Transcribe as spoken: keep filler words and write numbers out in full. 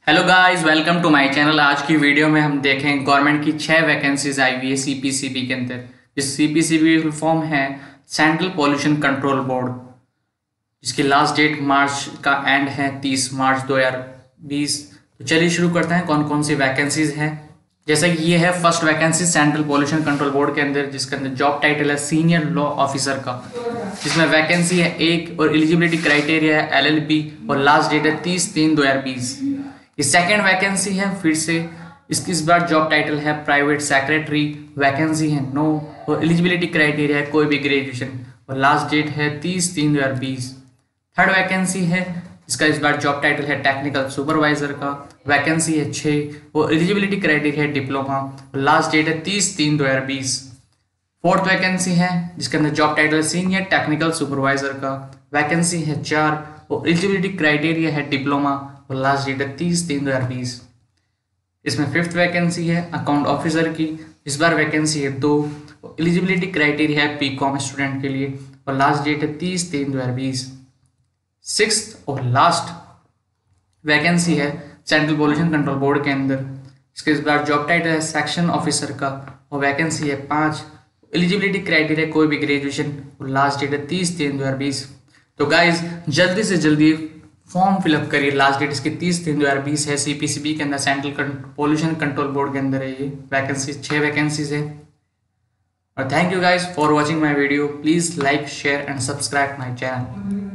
Hello guys, welcome to my channel. आज की video में हम देखें गवर्नमेंट की छह वैकेंसीज आई हुई है सीपीसीबी के अंदर। जिस सीपीसीबी फुल फॉर्म है सेंट्रल पॉल्यूशन कंट्रोल बोर्ड, जिसकी लास्ट डेट मार्च का एंड है तीस मार्च दो हज़ार बीस। तो चलिए शुरू करते हैं कौन कौन सी वैकेंसीज हैं। जैसा कि ये है first vacancy central pollution control board के अंदर, जिसके अंदर जॉब टाइटल है सीनियर लॉ ऑफिसर का, जिसमें वैकेंसी है एक और एलिजिबिलिटी क्राइटेरिया है एलएलबी और लास्ट डेट है तीस तीन दो हज़ार बीस। ये सेकेंड वैकेंसी है, फिर से इसकी इस बार जॉब टाइटल है प्राइवेट सेक्रेटरी, वैकेंसी है नो और एलिजिबिलिटी क्राइटेरिया है कोई भी ग्रेजुएशन और लास्ट डेट है तीस तीन दो हज़ार बीस। थर्ड वैकेंसी है, इसका इस बार जॉब टाइटल है टेक्निकल सुपरवाइजर का, वैकेंसी है छः और एलिजिबिलिटी क्राइटेरिया है डिप्लोमा और लास्ट डेट है तीस तीन दो हज़ार बीस। फोर्थ वैकेंसी है, जिसके अंदर जॉब टाइटल है सीनियर टेक्निकल सुपरवाइजर का, वैकेंसी है चार और एलिजिबिलिटी क्राइटेरिया है डिप्लोमा और लास्ट डेट है तीस तीन दो हज़ार बीस। इसमें फिफ्थ वैकेंसी है अकाउंट ऑफिसर की, इस बार वैकेंसी है दो और एलिजिबिलिटी क्राइटेरिया है पी कॉम स्टूडेंट के लिए और लास्ट डेट है तीस तीन दो हज़ार बीस। सिक्स्थ और लास्ट वैकेंसी है सेंट्रल पॉल्यूशन कंट्रोल बोर्ड के अंदर, इसके इस बार जॉब टाइटल है सेक्शन ऑफिसर का और वैकेंसी है पाँच, एलिजिबिलिटी क्राइटेरिया कोई भी ग्रेजुएशन और लास्ट डेट है तीस तीन दो हज़ार बीस। तो गाइज जल्दी से जल्दी फॉर्म फिलअप करिए, लास्ट डेट इसकी तीस तीन दो हज़ार बीस है। सीपीसीबी के अंदर सेंट्रल पॉल्यूशन कंट्रोल बोर्ड के अंदर है ये वैकेंसी, छः वैकेंसीज है। और thank you guys for watching my video. Please like share and subscribe my channel.